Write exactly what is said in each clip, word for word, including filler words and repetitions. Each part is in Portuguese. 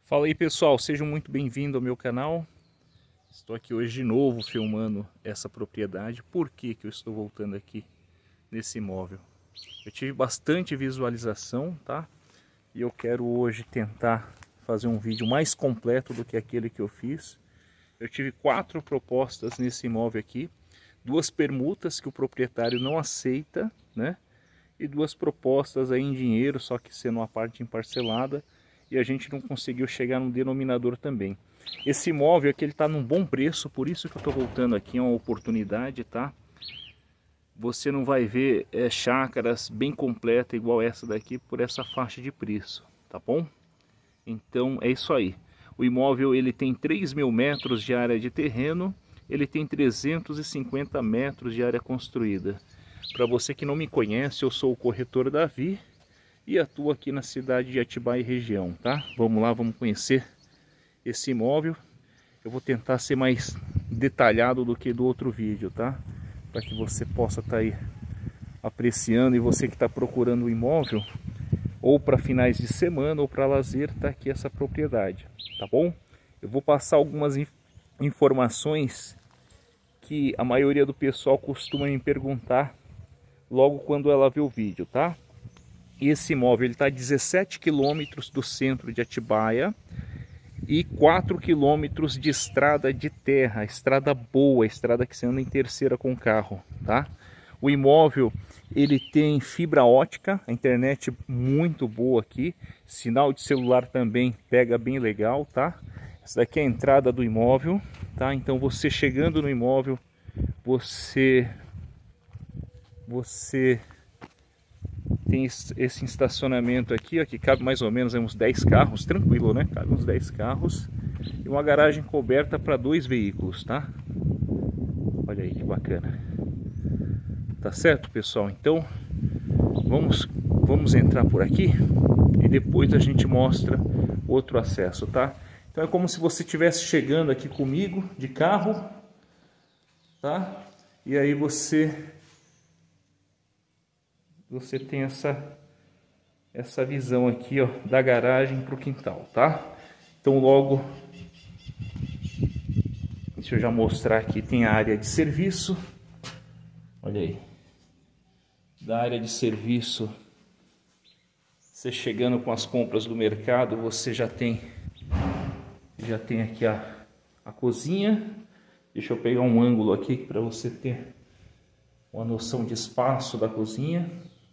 Fala aí pessoal, sejam muito bem-vindos ao meu canal. Estou aqui hoje de novo filmando essa propriedade. Por que que eu estou voltando aqui nesse imóvel? Eu tive bastante visualização, tá? E eu quero hoje tentar fazer um vídeo mais completo do que aquele que eu fiz. Eu tive quatro propostas nesse imóvel aqui, duas permutas que o proprietário não aceita, né? E duas propostas aí em dinheiro, só que sendo uma parte em parcelada, e a gente não conseguiu chegar no denominador também. Esse imóvel aqui ele está num bom preço, por isso que eu estou voltando aqui, é uma oportunidade, tá? Você não vai ver é, chácaras bem completas igual essa daqui por essa faixa de preço, tá bom? Então é isso aí. O imóvel ele tem três mil metros de área de terreno, ele tem trezentos e cinquenta metros de área construída. Para você que não me conhece, eu sou o corretor Davi e atuo aqui na cidade de Atibaia e região, tá? Vamos lá, vamos conhecer esse imóvel. Eu vou tentar ser mais detalhado do que do outro vídeo, tá? Para que você possa estar aí apreciando, e você que está procurando um imóvel ou para finais de semana ou para lazer, tá aqui essa propriedade, tá bom? Eu vou passar algumas informações que a maioria do pessoal costuma me perguntar logo quando ela vê o vídeo, tá? Esse imóvel está a dezessete quilômetros do centro de Atibaia e quatro quilômetros de estrada de terra, estrada boa, estrada que você anda em terceira com o carro, tá? O imóvel ele tem fibra ótica, a internet muito boa aqui, sinal de celular também pega bem legal, tá? Essa daqui é a entrada do imóvel, tá? Então você chegando no imóvel, você você tem esse estacionamento aqui, ó, que cabe mais ou menos uns dez carros, tranquilo, né? Cabe uns dez carros. E uma garagem coberta para dois veículos, tá? Olha aí que bacana. Tá certo, pessoal? Então, vamos, vamos entrar por aqui e depois a gente mostra outro acesso, tá? Então é como se você estivesse chegando aqui comigo de carro, tá? E aí você... você tem essa essa visão aqui, ó, da garagem para o quintal, tá? Então logo, deixa eu já mostrar aqui, tem a área de serviço, olha aí, da área de serviço, você chegando com as compras do mercado, você já tem já tem aqui a, a cozinha. Deixa eu pegar um ângulo aqui para você ter uma noção de espaço da cozinha.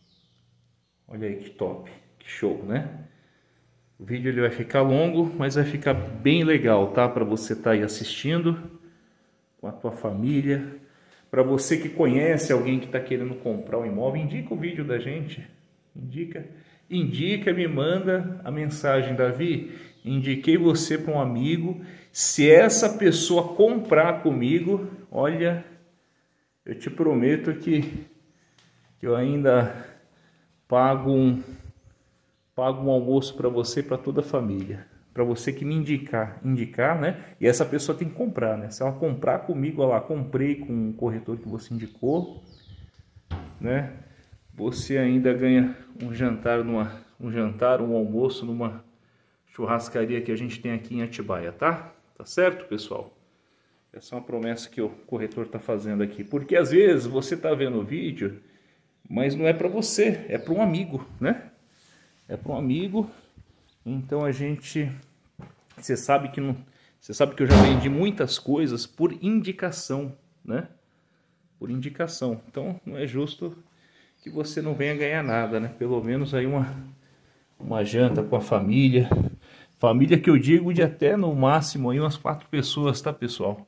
Olha aí que top, que show, né? O vídeo ele vai ficar longo, mas vai ficar bem legal, tá? Para você estar aí assistindo com a tua família. Para você que conhece alguém que está querendo comprar um imóvel, indica o vídeo da gente. Indica, indica, me manda a mensagem, Davi. Indiquei você para um amigo. Se essa pessoa comprar comigo, olha, eu te prometo que eu ainda pago um, pago um almoço para você e para toda a família. Para você que me indicar, indicar, né? E essa pessoa tem que comprar, né? Se ela comprar comigo, olha lá, comprei com o corretor que você indicou, né? Você ainda ganha um jantar, numa, um jantar, um almoço numa churrascaria que a gente tem aqui em Atibaia, tá? Tá certo, pessoal? Essa é uma promessa que o corretor está fazendo aqui. Porque às vezes você está vendo o vídeo, mas não é para você, é para um amigo, né? É para um amigo. Então a gente, você sabe que não, você sabe que eu já vendi muitas coisas por indicação, né? Por indicação. Então não é justo que você não venha ganhar nada, né? Pelo menos aí uma uma janta com a família. Família que eu digo de até no máximo aí umas quatro pessoas, tá, pessoal?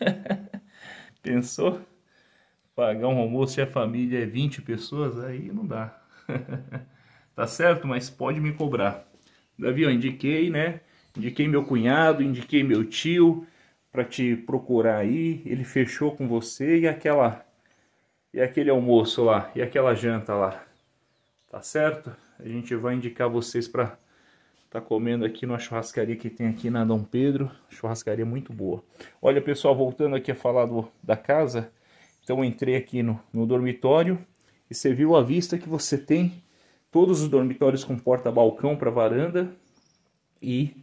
Pensou? Pagar um almoço e a família é vinte pessoas, aí não dá. Tá certo? Mas pode me cobrar. Davi, eu indiquei, né? Indiquei meu cunhado, indiquei meu tio para te procurar aí. Ele fechou com você e aquela e aquele almoço lá, e aquela janta lá. Tá certo? A gente vai indicar vocês para tá comendo aqui numa churrascaria que tem aqui na Dom Pedro. Churrascaria muito boa. Olha, pessoal, voltando aqui a falar do, da casa. Então eu entrei aqui no, no dormitório e você viu a vista que você tem. Todos os dormitórios com porta-balcão para varanda e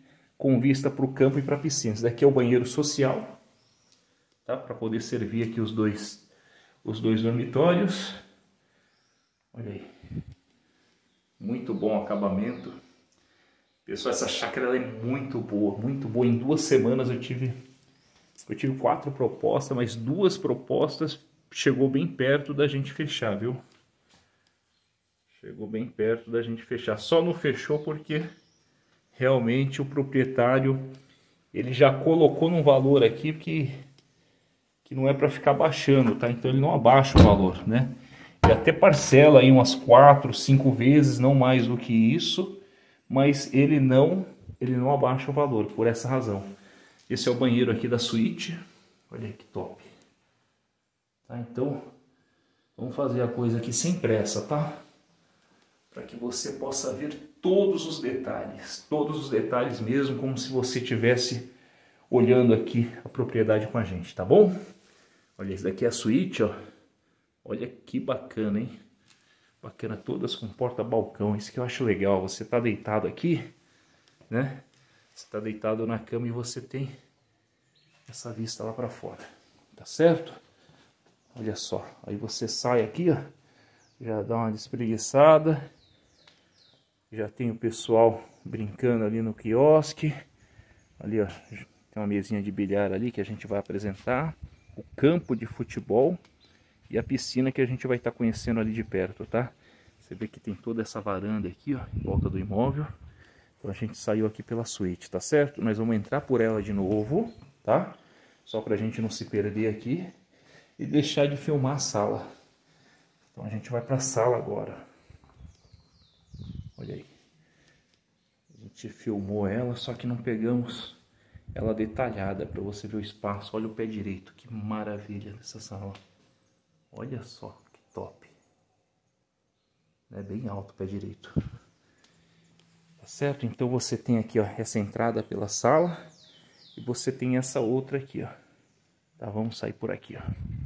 com vista para o campo e para a piscina. Esse daqui é o banheiro social, tá? Para poder servir aqui os dois, os dois dormitórios. Olha aí, muito bom acabamento. Pessoal, essa chácara ela é muito boa, muito boa. Em duas semanas eu tive, eu tive quatro propostas, mas duas propostas chegou bem perto da gente fechar, viu? Chegou bem perto da gente fechar. Só não fechou porque realmente o proprietário ele já colocou num valor aqui que, que não é para ficar baixando, tá? Então ele não abaixa o valor, né? Ele até parcela aí umas quatro, cinco vezes, não mais do que isso. Mas ele não, ele não abaixa o valor, por essa razão. Esse é o banheiro aqui da suíte. Olha que top. Tá, então, vamos fazer a coisa aqui sem pressa, tá? Para que você possa ver todos os detalhes. Todos os detalhes mesmo, como se você estivesse olhando aqui a propriedade com a gente, tá bom? Olha, esse daqui é a suíte, ó. Olha que bacana, hein? Bacana, todas com porta-balcão, isso que eu acho legal. Você tá deitado aqui, né? Você tá deitado na cama e você tem essa vista lá para fora, tá certo? Olha só, aí você sai aqui, ó, já dá uma despreguiçada, já tem o pessoal brincando ali no quiosque, ali ó, tem uma mesinha de bilhar ali que a gente vai apresentar, o campo de futebol. E a piscina que a gente vai estar tá conhecendo ali de perto, tá? Você vê que tem toda essa varanda aqui, ó, em volta do imóvel. Então a gente saiu aqui pela suíte, tá certo? Nós vamos entrar por ela de novo, tá? Só pra gente não se perder aqui e deixar de filmar a sala. Então a gente vai pra sala agora. Olha aí. A gente filmou ela, só que não pegamos ela detalhada pra você ver o espaço. Olha o pé direito, que maravilha dessa sala. Olha só que top. É bem alto o pé direito. Tá certo? Então você tem aqui, ó, essa entrada pela sala. E você tem essa outra aqui, ó. Tá, vamos sair por aqui, ó.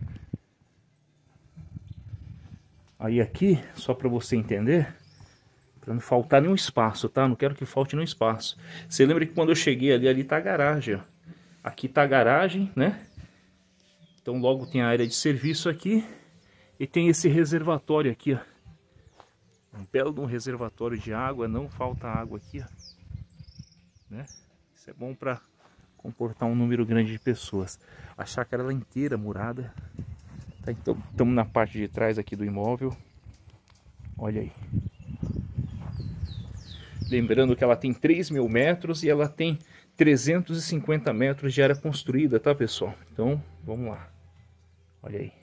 Aí aqui, só para você entender, para não faltar nenhum espaço, tá? Não quero que falte nenhum espaço. Você lembra que quando eu cheguei ali, ali tá a garagem, ó. Aqui tá a garagem, né? Então logo tem a área de serviço aqui. E tem esse reservatório aqui, ó. Um belo de um reservatório de água, não falta água aqui, ó. Né? Isso é bom para comportar um número grande de pessoas. A chácara ela é inteira murada. Tá, então estamos na parte de trás aqui do imóvel. Olha aí. Lembrando que ela tem três mil metros e ela tem trezentos e cinquenta metros de área construída, tá, pessoal? Então, vamos lá. Olha aí.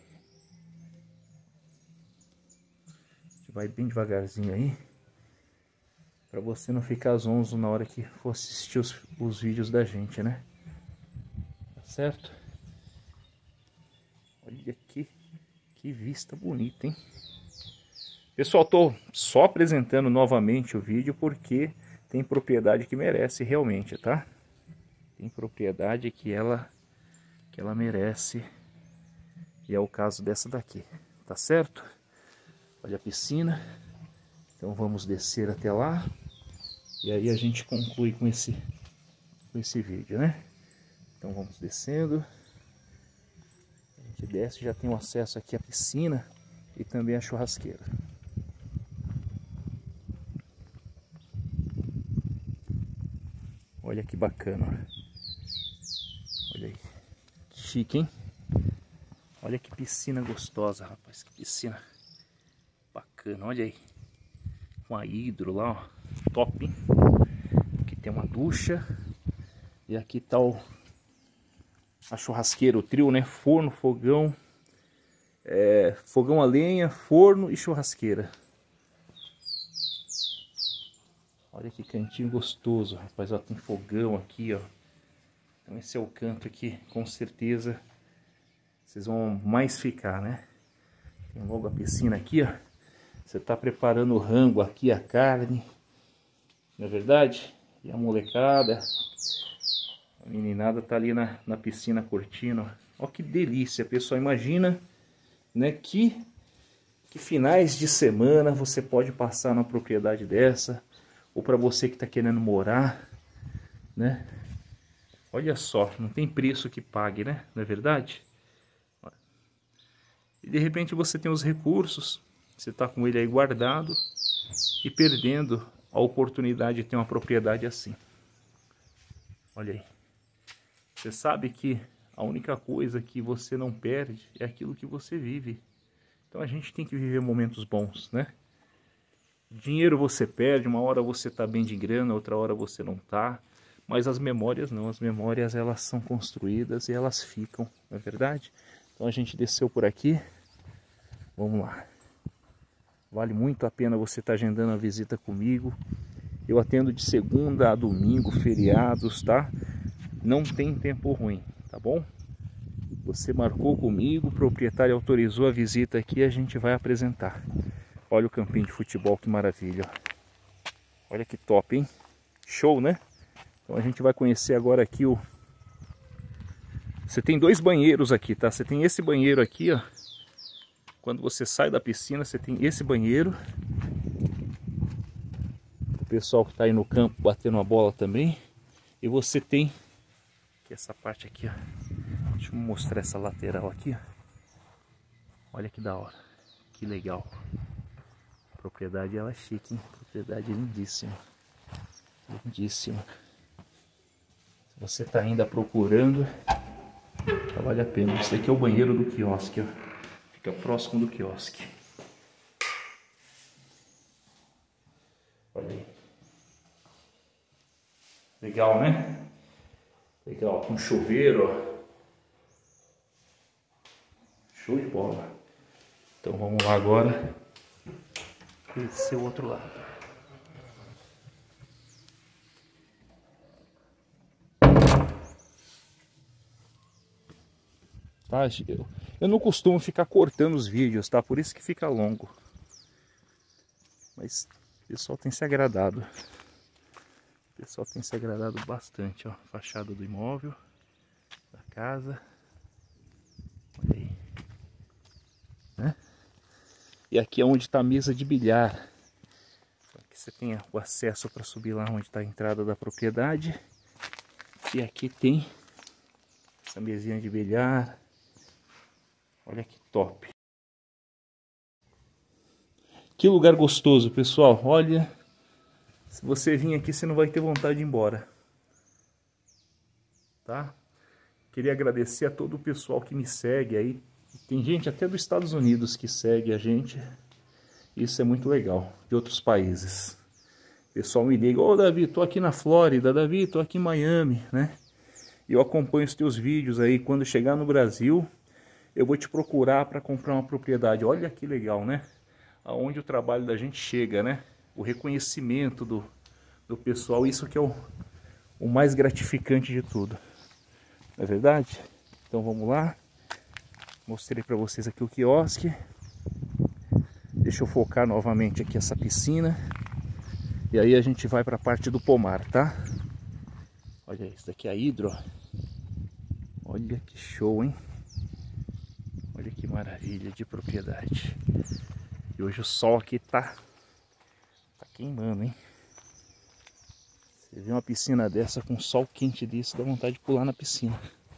Vai bem devagarzinho aí, para você não ficar zonzo na hora que for assistir os, os vídeos da gente, né? Tá certo? Olha aqui, que vista bonita, hein? Pessoal, tô só apresentando novamente o vídeo porque tem propriedade que merece realmente, tá? Tem propriedade que ela, que ela merece, e é o caso dessa daqui, tá certo? Olha a piscina, então vamos descer até lá e aí a gente conclui com esse, com esse vídeo, né? Então vamos descendo, a gente desce e já tem o acesso aqui à piscina e também à churrasqueira. Olha que bacana, olha aí, chique, hein? Olha que piscina gostosa, rapaz, que piscina bacana, olha aí, com a hidro lá, ó, top, hein? Aqui tem uma ducha e aqui tá o, a churrasqueira, o trio, né? Forno, fogão, é, fogão a lenha, forno e churrasqueira. Olha que cantinho gostoso, rapaz, ó, tem fogão aqui, ó. Então esse é o canto aqui, com certeza vocês vão mais ficar, né? Tem logo a piscina aqui, ó. Você tá preparando o rango aqui, a carne, não é verdade? E a molecada, a meninada tá ali na, na piscina curtindo, ó. Ó que delícia, pessoal, imagina, né, que, que finais de semana você pode passar na propriedade dessa, ou para você que tá querendo morar, né? Olha só, não tem preço que pague, né? Não é verdade? E de repente você tem os recursos, você está com ele aí guardado e perdendo a oportunidade de ter uma propriedade assim. Olha aí. Você sabe que a única coisa que você não perde é aquilo que você vive. Então a gente tem que viver momentos bons, né? Dinheiro você perde, uma hora você tá bem de grana, outra hora você não tá. Mas as memórias não, as memórias elas são construídas e elas ficam, não é verdade? Então a gente desceu por aqui, vamos lá. Vale muito a pena você estar agendando a visita comigo. Eu atendo de segunda a domingo, feriados, tá? Não tem tempo ruim, tá bom? Você marcou comigo, o proprietário autorizou a visita aqui, a gente vai apresentar. Olha o campinho de futebol, que maravilha. Olha que top, hein? Show, né? Então a gente vai conhecer agora aqui o... Você tem dois banheiros aqui, tá? Você tem esse banheiro aqui, ó. Quando você sai da piscina, você tem esse banheiro. O pessoal que tá aí no campo batendo a bola também. E você tem essa parte aqui, ó. Deixa eu mostrar essa lateral aqui, ó. Olha que da hora. Que legal. A propriedade ela é chique, hein? Propriedade lindíssima. Lindíssima. Se você tá ainda procurando, vale a pena. Esse aqui é o banheiro do quiosque, ó. Fica próximo do quiosque. Olha aí. Legal, né? Legal, com chuveiro, ó. Show de bola. Então vamos lá agora. Esse é o outro lado. Tá? Eu, eu não costumo ficar cortando os vídeos, tá? Por isso que fica longo. Mas o pessoal tem se agradado. O pessoal tem se agradado bastante, ó. Fachada do imóvel, da casa. Olha aí. Né? E aqui é onde está a mesa de bilhar. Aqui você tem o acesso para subir lá onde está a entrada da propriedade. E aqui tem essa mesinha de bilhar. Olha que top. Que lugar gostoso, pessoal. Olha, se você vir aqui, você não vai ter vontade de ir embora. Tá? Queria agradecer a todo o pessoal que me segue aí. Tem gente até dos Estados Unidos que segue a gente. Isso é muito legal. De outros países. O pessoal me liga. Ô Davi, tô aqui na Flórida. Davi, tô aqui em Miami, né? E eu acompanho os teus vídeos aí. Quando chegar no Brasil, eu vou te procurar para comprar uma propriedade. Olha que legal, né? Aonde o trabalho da gente chega, né? O reconhecimento do, do pessoal. Isso que é o, o mais gratificante de tudo. Não é verdade? Então vamos lá. Mostrei para vocês aqui o quiosque. Deixa eu focar novamente aqui essa piscina. E aí a gente vai para a parte do pomar, tá? Olha isso daqui é a hidro. Olha que show, hein? Olha que maravilha de propriedade. E hoje o sol aqui tá, tá queimando, hein? Você vê uma piscina dessa com sol quente desse, dá vontade de pular na piscina.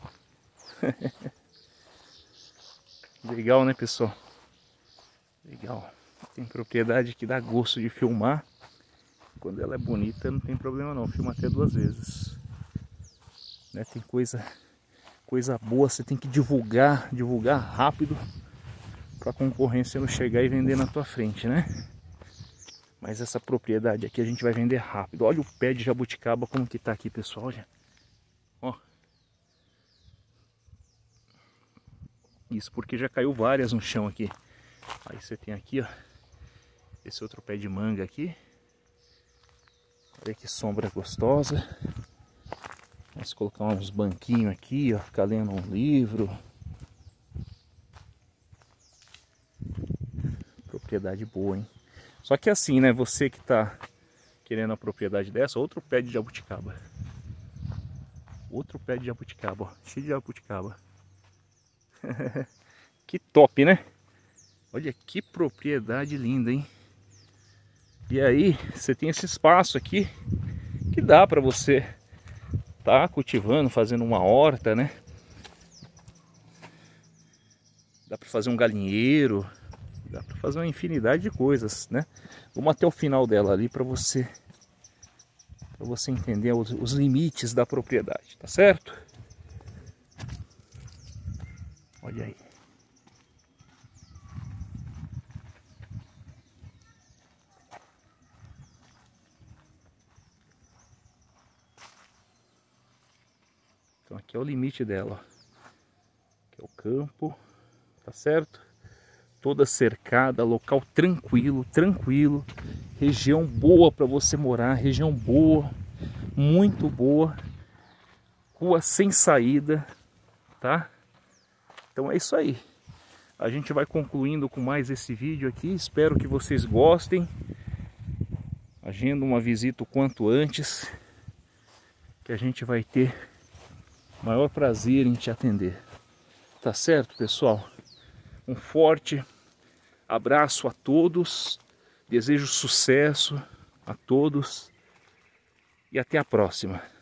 Legal, né, pessoal? Legal. Tem propriedade que dá gosto de filmar. Quando ela é bonita não tem problema não, filma até duas vezes. Né? Tem coisa, coisa boa, você tem que divulgar, divulgar rápido para a concorrência não chegar e vender na tua frente, né? Mas essa propriedade aqui a gente vai vender rápido. Olha o pé de jabuticaba como que tá aqui, pessoal. Já. Ó. Isso porque já caiu várias no chão aqui. Aí você tem aqui, ó, esse outro pé de manga aqui. Olha que sombra gostosa. Vamos colocar uns banquinhos aqui, ó, ficar lendo um livro. Propriedade boa, hein? Só que assim, né? Você que tá querendo a propriedade dessa, outro pé de jabuticaba. Outro pé de jabuticaba, ó, cheio de jabuticaba. Que top, né? Olha que propriedade linda, hein? E aí, você tem esse espaço aqui que dá para você tá cultivando, fazendo uma horta, né? Dá para fazer um galinheiro, dá para fazer uma infinidade de coisas, né? Vamos até o final dela ali para você para você entender os, os limites da propriedade, tá certo? Olha aí. Então aqui é o limite dela, ó. Aqui é o campo, tá certo? Toda cercada, local tranquilo, tranquilo. Região boa para você morar, região boa, muito boa. Rua sem saída, tá? Então é isso aí. A gente vai concluindo com mais esse vídeo aqui. Espero que vocês gostem. Agenda uma visita o quanto antes, que a gente vai ter maior prazer em te atender. Tá certo, pessoal? Um forte abraço a todos. Desejo sucesso a todos. E até a próxima.